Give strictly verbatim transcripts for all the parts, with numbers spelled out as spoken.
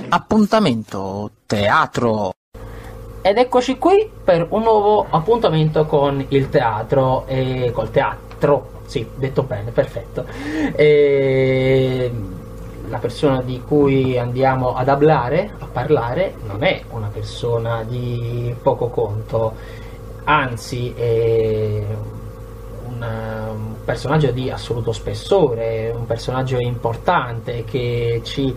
Appuntamento teatro. Ed eccoci qui per un nuovo appuntamento con il teatro e col teatro, sì, detto bene, perfetto. E la persona di cui andiamo ad hablare, a parlare, non è una persona di poco conto, anzi è una, un personaggio di assoluto spessore, un personaggio importante che ci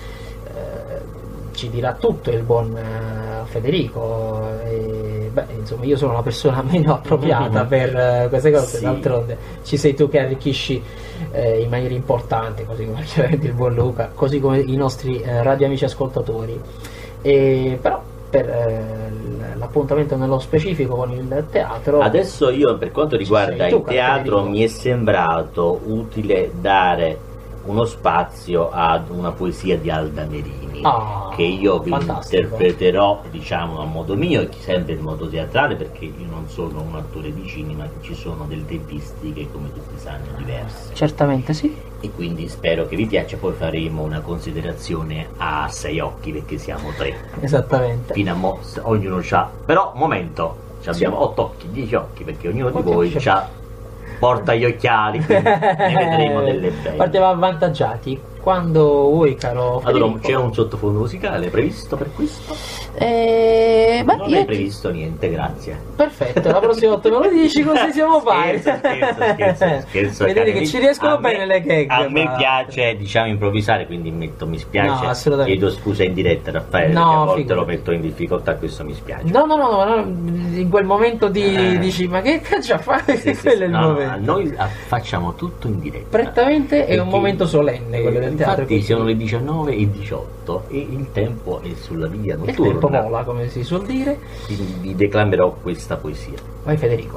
ci dirà tutto il buon uh, Federico. E, beh, insomma, io sono la persona meno appropriata per uh, queste cose, sì. D'altronde ci sei tu che arricchisci eh, in maniera importante, così come chiaramente il buon Luca, così come i nostri eh, radioamici ascoltatori. E, però per eh, l'appuntamento nello specifico con il teatro, adesso io, per quanto riguarda il teatro, Federico, mi è sembrato utile dare uno spazio ad una poesia di Alda Merini, oh, che io vi fantastico. interpreterò, diciamo, a modo mio e sempre in modo teatrale, perché io non sono un attore di cinema, ci sono delle tempistiche, come tutti sanno, diverse. Certamente sì. E quindi spero che vi piaccia. Poi faremo una considerazione a sei occhi, perché siamo tre. Esattamente. Fino a mo, ognuno c'ha, però momento, abbiamo sì. otto occhi, dieci occhi, perché ognuno di voi c'ha, porta gli occhiali, quindi ne vedremo delle belle. Partiamo avvantaggiati. Quando vuoi, caro Federico. Allora, c'è un sottofondo musicale previsto per questo? Eh, beh, non io... è previsto niente, grazie. Perfetto, la prossima volta me lo dici, così siamo pari. Scherzo, scherzo, scherzo, scherzo. Vedete che ci riescono bene le gag. A me ma... piace, diciamo, improvvisare, quindi metto, mi spiace. No, assolutamente. Chiedo scusa in diretta, Raffaele, no, perché a volte figurati. lo metto in difficoltà, questo mi spiace. No, no, no, no, in quel momento di, eh. dici, ma che caccia fai? Sì, sì, quello sì, è il no, momento. No, noi facciamo tutto in diretta. Prettamente è un momento solenne quello del teatro. Infatti sono le diciannove e diciotto e il tempo è sulla via notturna. Il tempo vola, come si suol dire. Quindi vi declamerò questa poesia. Vai Federico.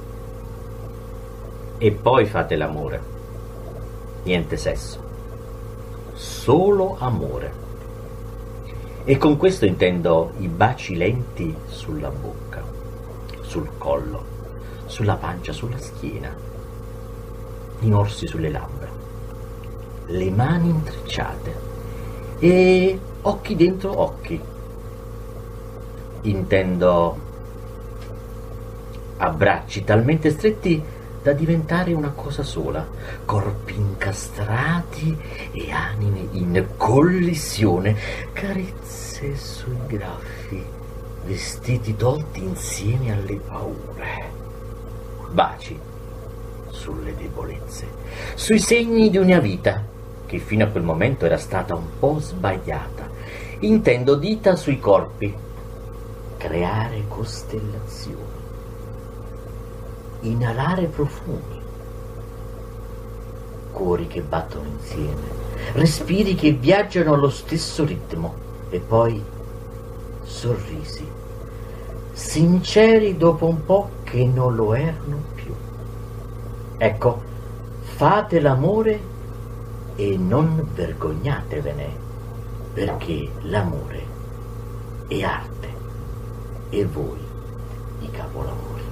E poi fate l'amore. Niente sesso. Solo amore. E con questo intendo i baci lenti sulla bocca, sul collo, sulla pancia, sulla schiena, i morsi sulle labbra, le mani intrecciate e occhi dentro occhi. Intendo abbracci talmente stretti da diventare una cosa sola, corpi incastrati e anime in collisione, carezze sui graffi, vestiti tolti insieme alle paure, baci sulle debolezze, sui segni di una vita che fino a quel momento era stata un po' sbagliata. Intendo dita sui corpi, creare costellazioni, inalare profumi, cuori che battono insieme, respiri che viaggiano allo stesso ritmo e poi sorrisi, sinceri dopo un po' che non lo erano più. Ecco, fate l'amore e non vergognatevene, perché l'amore è arte e voi i capolavori.